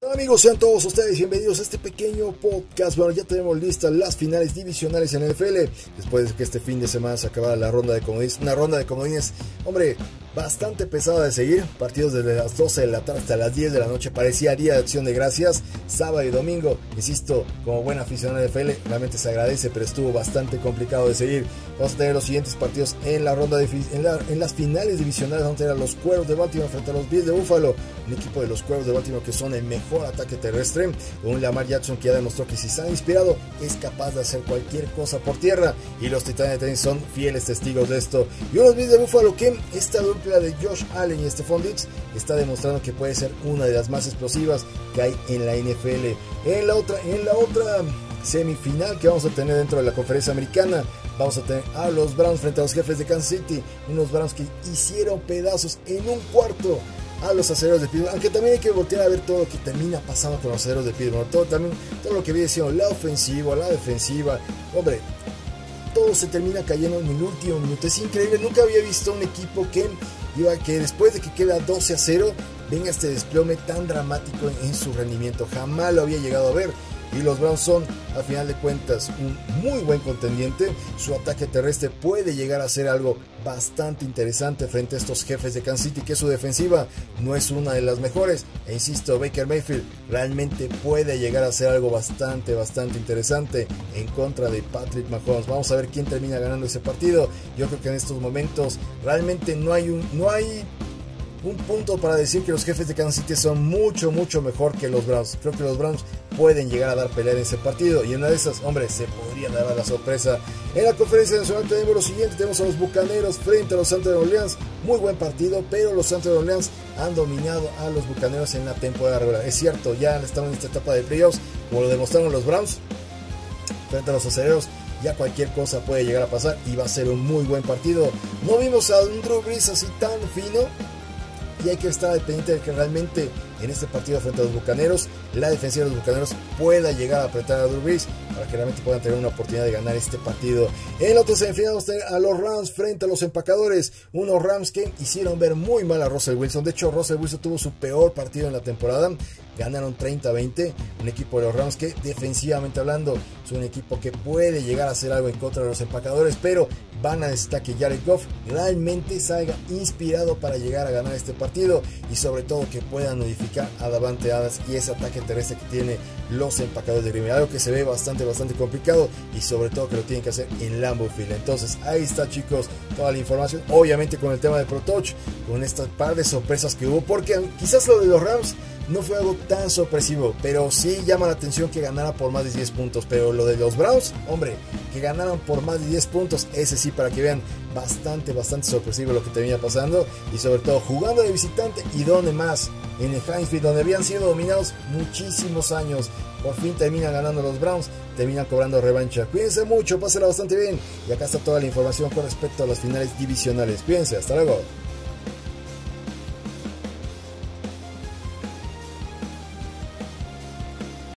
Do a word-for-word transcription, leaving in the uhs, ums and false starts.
Amigos, sean todos ustedes bienvenidos a este pequeño podcast. Bueno, ya tenemos listas las finales divisionales en N F L. Después de que este fin de semana se acabara la ronda de comodines. Una ronda de comodines, hombre, bastante pesada de seguir. Partidos desde las doce de la tarde hasta las diez de la noche. Parecía día de acción de gracias. Sábado y domingo, insisto, como buen aficionado de N F L, realmente se agradece, pero estuvo bastante complicado de seguir. Vamos a tener los siguientes partidos en la ronda de, en, la, en las finales divisionales. Vamos a tener a los Cuervos de Baltimore frente a los Bills de Buffalo. Un equipo de los Cuervos de Baltimore que son el mejor ataque terrestre, con un Lamar Jackson que ya demostró que si está inspirado es capaz de hacer cualquier cosa por tierra, y los Titanes de Tennessee son fieles testigos de esto. Y unos Bills de Buffalo que esta dupla de Josh Allen y Stephon Diggs está demostrando que puede ser una de las más explosivas que hay en la N F L. En la otra, en la otra semifinal que vamos a tener dentro de la conferencia americana, vamos a tener a los Browns frente a los Jefes de Kansas City, unos Browns que hicieron pedazos en un cuarto a los Acereros de Pittsburgh, aunque también hay que voltear a ver todo lo que termina pasando con los Acereros de Pittsburgh, todo, también, todo lo que viene siendo la ofensiva, la defensiva, hombre, todo se termina cayendo en el último minuto. Es increíble, nunca había visto un equipo que, iba, que después de que queda doce a cero venga este desplome tan dramático en, en su rendimiento, jamás lo había llegado a ver. Y los Browns son, al final de cuentas, un muy buen contendiente. Su ataque terrestre puede llegar a ser algo bastante interesante frente a estos Jefes de Kansas City, que su defensiva no es una de las mejores. E insisto, Baker Mayfield realmente puede llegar a ser algo bastante, bastante interesante en contra de Patrick Mahomes. Vamos a ver quién termina ganando ese partido. Yo creo que en estos momentos realmente no hay un... No hay un punto para decir que los Jefes de Kansas City son mucho, mucho mejor que los Browns. Creo que los Browns pueden llegar a dar pelea en ese partido, y en una de esas, hombre, se podría dar a la sorpresa. En la conferencia nacional tenemos lo siguiente: tenemos a los Bucaneros frente a los Santos de Orleans. Muy buen partido, pero los Santos de Orleans han dominado a los Bucaneros en la temporada regular. Es cierto, ya estamos en esta etapa de playoffs, como lo demostraron los Browns frente a los Acereros. Ya cualquier cosa puede llegar a pasar y va a ser un muy buen partido. No vimos a un Drew Brees así tan fino, y hay que estar pendiente de que realmente en este partido frente a los Bucaneros, la defensiva de los Bucaneros pueda llegar a apretar a Drew Brees para que realmente puedan tener una oportunidad de ganar este partido. En la otra semifinal vamos a tener a los Rams frente a los Empacadores, unos Rams que hicieron ver muy mal a Russell Wilson. De hecho, Russell Wilson tuvo su peor partido en la temporada, ganaron treinta a veinte, un equipo de los Rams que defensivamente hablando es un equipo que puede llegar a hacer algo en contra de los Empacadores, pero van a necesitar que Jared Goff realmente salga inspirado para llegar a ganar este partido, y sobre todo que puedan modificar a Davante Adams y ese ataque terrestre que tiene los Empacadores de Green Bay, algo que se ve bastante bastante complicado, y sobre todo que lo tienen que hacer en Lambeau Field. Entonces ahí está, chicos, toda la información, obviamente con el tema de Pro Touch, con estas par de sorpresas que hubo, porque quizás lo de los Rams no fue algo tan sorpresivo, pero sí llama la atención que ganara por más de diez puntos. Pero lo de los Browns, hombre, que ganaron por más de diez puntos, ese sí, para que vean, bastante, bastante sorpresivo lo que termina pasando. Y sobre todo jugando de visitante, y donde más, en el Heinz Field, donde habían sido dominados muchísimos años, por fin terminan ganando los Browns, terminan cobrando revancha. Cuídense mucho, pásenla bastante bien, y acá está toda la información con respecto a las finales divisionales. Cuídense, hasta luego.